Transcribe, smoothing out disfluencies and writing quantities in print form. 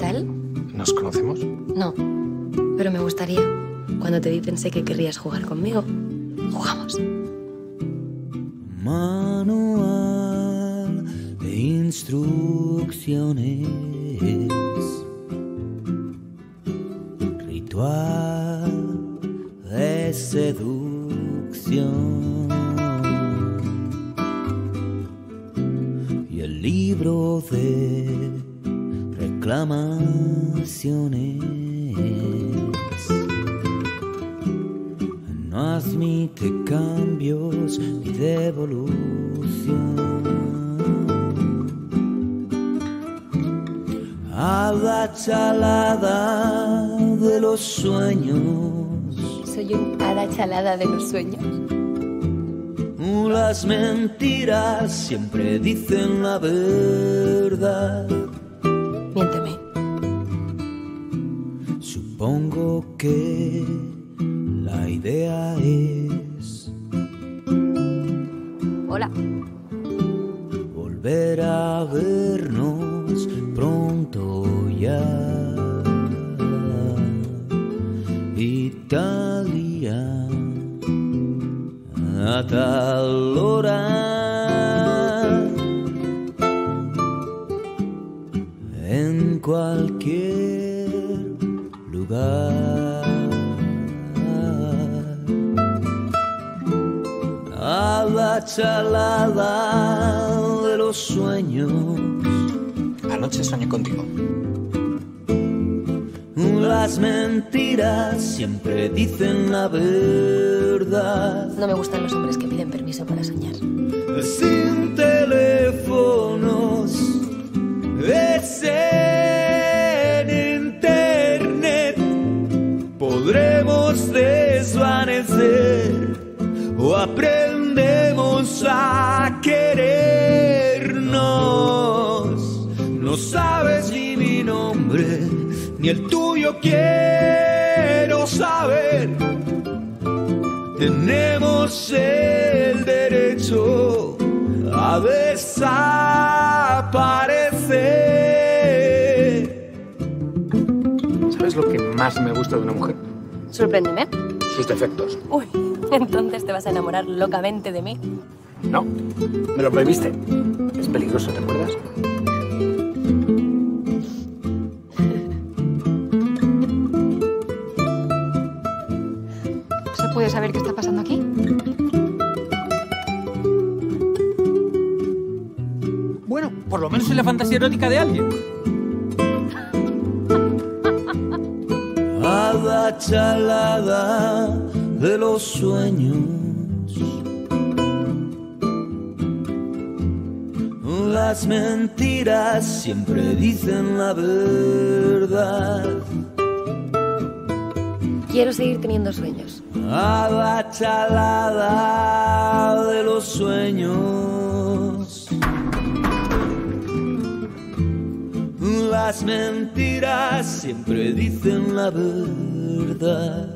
tal? ¿Nos conocemos? No, pero me gustaría. Cuando te dicen sé que querrías jugar conmigo, jugamos. Manual de instrucciones, ritual de seducción y el libro de reclamaciones no admite cambios ni devolución. A la chalada de los sueños, Soy un hada chalada de los sueños. las mentiras siempre dicen la verdad. Miénteme. Supongo que la idea es Hola. volver a vernos pronto ya. Italia, a tal hora, en cualquier lugar. A la chalada de los sueños, Anoche soñé contigo. las mentiras siempre dicen la verdad. No me gustan los hombres que piden permiso para soñar. Sin teléfonos, es en internet, podremos desvanecer o aprendemos a querernos. No sabes ni mi nombre, ni el tuyo quiero saber. Tenemos el derecho a desaparecer. ¿Sabes lo que más me gusta de una mujer? Sorpréndeme. Sus defectos. Uy, entonces te vas a enamorar locamente de mí. No, me lo prohibiste. Es peligroso, ¿te acuerdas? ¿Se puede saber qué está pasando aquí? Bueno, por lo menos es la fantasía erótica de alguien. A la chalada de los sueños, las mentiras siempre dicen la verdad. Quiero seguir teniendo sueños. A la chalada de los sueños, las mentiras siempre dicen la verdad.